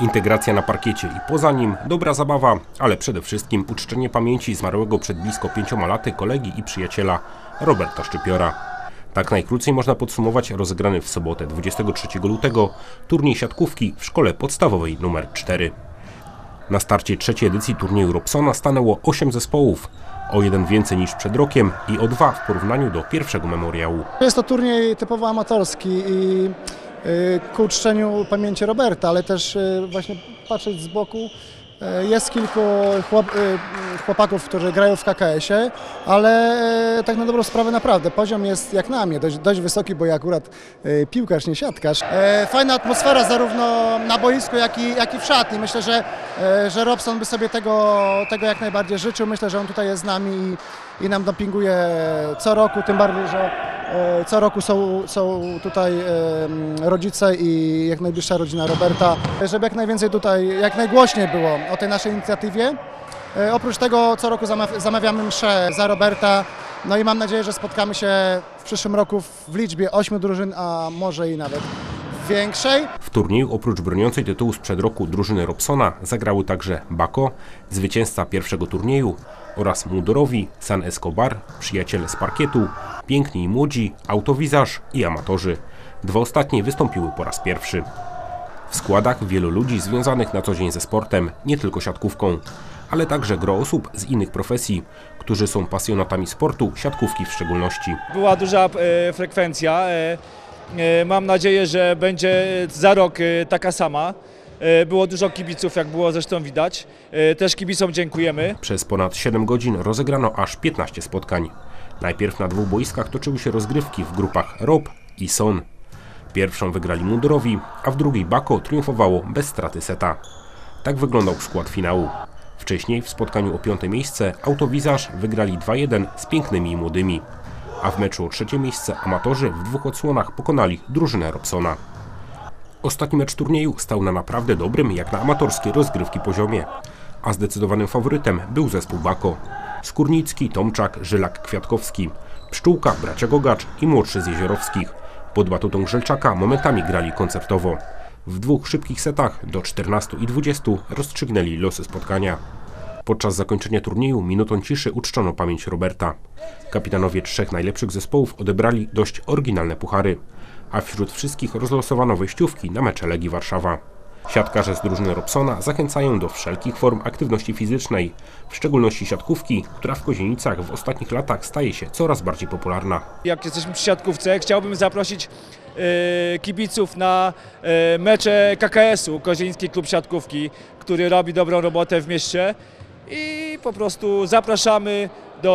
Integracja na parkiecie i poza nim, dobra zabawa, ale przede wszystkim uczczenie pamięci zmarłego przed blisko 5 laty kolegi i przyjaciela Roberta Szczypiora. Tak najkrócej można podsumować rozegrany w sobotę 23 lutego turniej siatkówki w szkole podstawowej nr 4. Na starcie trzeciej edycji turnieju Robsona stanęło 8 zespołów, o 1 więcej niż przed rokiem i o 2 w porównaniu do pierwszego memoriału. Jest to turniej typowo amatorski i ku uczczeniu pamięci Roberta, ale też właśnie patrzeć z boku, jest kilku chłopaków, którzy grają w KKS-ie, ale tak na dobrą sprawę naprawdę poziom jest jak na mnie dość wysoki, bo ja akurat piłkarz, nie siatkarz. Fajna atmosfera zarówno na boisku, jak i w szatni. Myślę, że Robson by sobie tego jak najbardziej życzył. Myślę, że on tutaj jest z nami i nam dopinguje co roku, tym bardziej, że co roku są tutaj rodzice i jak najbliższa rodzina Roberta, żeby jak najwięcej tutaj, jak najgłośniej było o tej naszej inicjatywie. Oprócz tego co roku zamawiamy mszę za Roberta, no i mam nadzieję, że spotkamy się w przyszłym roku w liczbie 8 drużyn, a może i nawet większej. W turnieju oprócz broniącej tytułu sprzed roku drużyny Robsona zagrały także Bako, zwycięzca pierwszego turnieju, oraz Mundorowi, San Escobar, przyjaciele z parkietu, Piękni i Młodzi, Autowizaż i Amatorzy. 2 ostatnie wystąpiły po raz pierwszy. W składach wielu ludzi związanych na co dzień ze sportem, nie tylko siatkówką, ale także gro osób z innych profesji, którzy są pasjonatami sportu, siatkówki w szczególności. Była duża frekwencja. Mam nadzieję, że będzie za rok taka sama. Było dużo kibiców, jak było zresztą widać. Też kibicom dziękujemy. Przez ponad 7 godzin rozegrano aż 15 spotkań. Najpierw na 2 boiskach toczyły się rozgrywki w grupach Rob i Son. Pierwszą wygrali Mundurowi, a w drugiej Bako triumfowało bez straty seta. Tak wyglądał skład finału. Wcześniej w spotkaniu o 5. miejsce Autowizaż wygrali 2-1 z Pięknymi i Młodymi. A w meczu o 3. miejsce Amatorzy w 2 odsłonach pokonali drużynę Robsona. Ostatni mecz turnieju stał na naprawdę dobrym, jak na amatorskie rozgrywki poziomie, a zdecydowanym faworytem był zespół Bako. Skórnicki, Tomczak, Żylak, Kwiatkowski, Pszczółka, bracia Gogacz i młodszy z Jeziorowskich. Pod batutą Grzelczaka momentami grali koncertowo. W 2 szybkich setach do 14 i 20 rozstrzygnęli losy spotkania. Podczas zakończenia turnieju minutą ciszy uczczono pamięć Roberta. Kapitanowie 3 najlepszych zespołów odebrali dość oryginalne puchary, a wśród wszystkich rozlosowano wejściówki na mecze Legii Warszawa. Siatkarze z drużyny Robsona zachęcają do wszelkich form aktywności fizycznej, w szczególności siatkówki, która w Kozienicach w ostatnich latach staje się coraz bardziej popularna. Jak jesteśmy przy siatkówce, chciałbym zaprosić kibiców na mecze KKS-u, Kozienicki Klub Siatkówki, który robi dobrą robotę w mieście i po prostu zapraszamy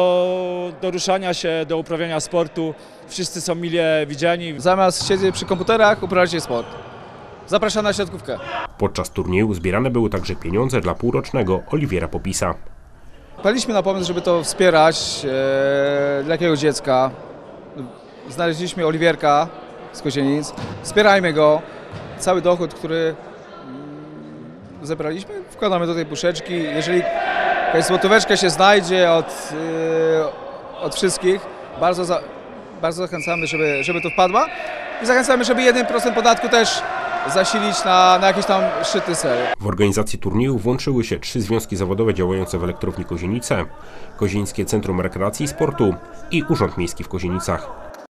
do ruszania się, do uprawiania sportu. Wszyscy są mile widziani. Zamiast siedzieć przy komputerach, uprawiacie sport. Zapraszam na siatkówkę. Podczas turnieju zbierane były także pieniądze dla półrocznego Oliwiera Popisa. Wpadliśmy na pomysł, żeby to wspierać dla jakiegoś dziecka. Znaleźliśmy Oliwierka z Kozienic. Wspierajmy go. Cały dochód, który zebraliśmy, wkładamy do tej puszeczki. Jeżeli jakaś złotóweczka się znajdzie od wszystkich, bardzo zachęcamy, żeby to wpadła. I zachęcamy, żeby 1% podatku też zasilić na jakiś tam szczytny cel. W organizacji turnieju włączyły się 3 związki zawodowe działające w Elektrowni Kozienice, Kozienickie Centrum Rekreacji i Sportu i Urząd Miejski w Kozienicach.